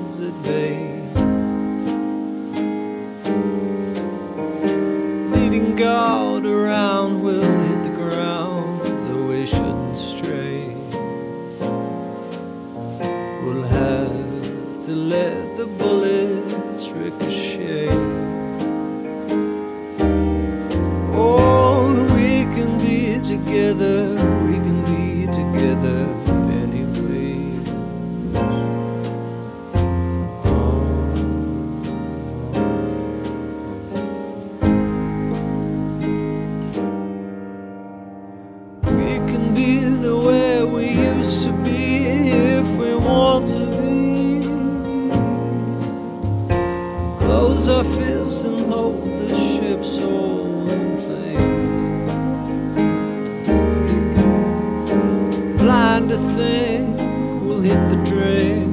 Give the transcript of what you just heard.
stands at bay. Leading guard around, we'll hit the ground, though we shouldn't stray. We'll have to let the bullets ricochet. Oh, and we can be together, we can be together anyway. We can be the way we used to be if we want to be. Close our fists and hold the ship's all in place. Blind to think we'll hit the drain.